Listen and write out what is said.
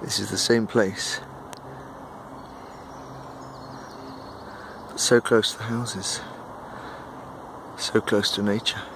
This is the same place, but so close to the houses, so close to nature.